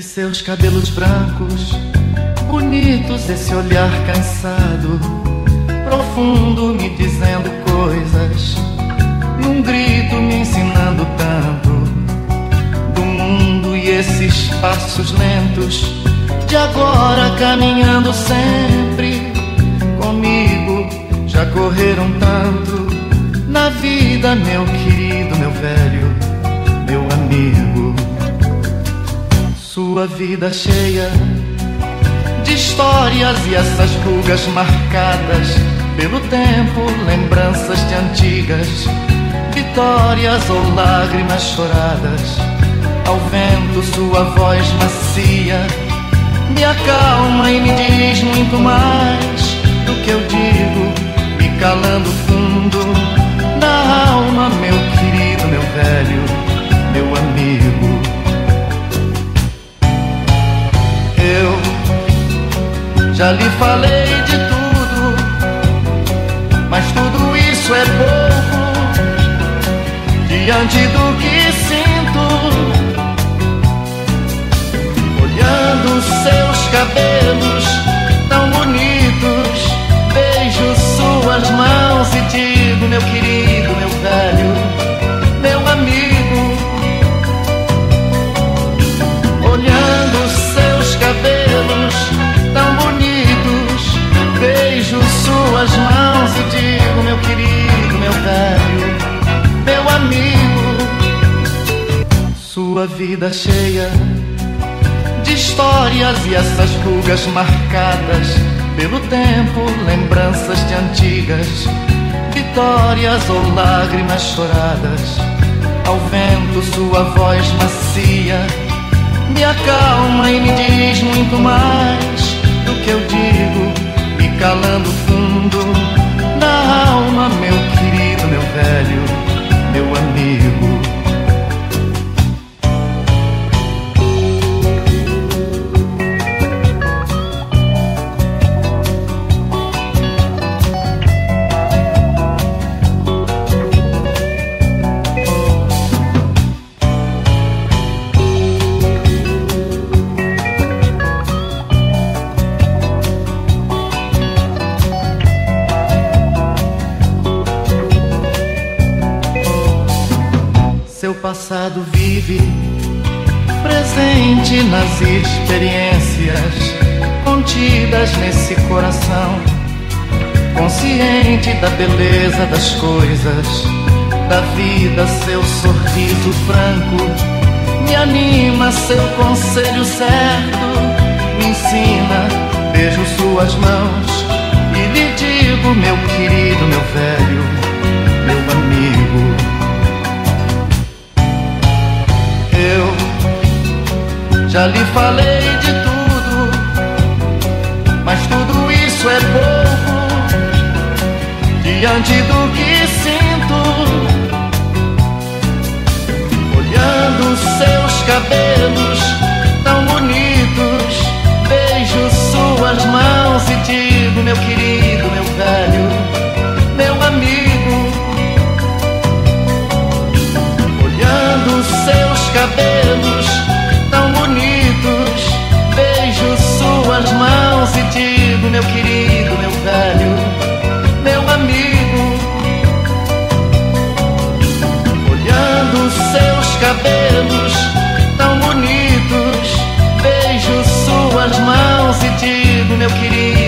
Esses seus cabelos brancos, bonitos, esse olhar cansado, profundo, me dizendo coisas, e um grito me ensinando tanto do mundo. E esses passos lentos de agora, caminhando sempre comigo, já correram tanto na vida, meu querido, meu velho, meu amigo. Sua vida cheia de histórias e essas rugas marcadas pelo tempo, lembranças de antigas vitórias ou lágrimas choradas. Ao vento sua voz macia me acalma e me diz muito mais do que eu digo, me calando fundo na alma, meu querido, meu velho, meu amigo. Eu já lhe falei de tudo, mas tudo isso é pouco diante do que sinto. Olhando seus cabelos tão bonitos, beijo suas mãos e digo, meu querido, meu velho, meu amigo. Olhando seus cabelos tão bonitos, beijo suas mãos e digo, meu querido, meu velho, meu amigo. Sua vida cheia de histórias e essas rugas marcadas pelo tempo, lembranças de antigas vitórias ou lágrimas choradas. Ao vento sua voz macia me acalma e me diz muito mais do que eu digo, me calando fundo na alma, meu querido, meu velho, meu amigo. Seu passado vive presente nas experiências contidas nesse coração, consciente da beleza das coisas, da vida. Seu sorriso franco me anima, seu conselho certo me ensina. Beijo suas mãos e lhe digo, meu querido, meu velho, meu amigo. Eu já lhe falei de tudo, mas tudo isso é pouco diante do que sinto. Olhando seus cabelos tão bonitos, beijo suas mãos e digo, meu querido, meu velho, meu amigo. Olhando seus cabelos tão bonitos, beijo suas mãos e digo, meu querido, meu velho, meu amigo. Olhando seus cabelos tão bonitos, beijo suas mãos e digo, meu querido,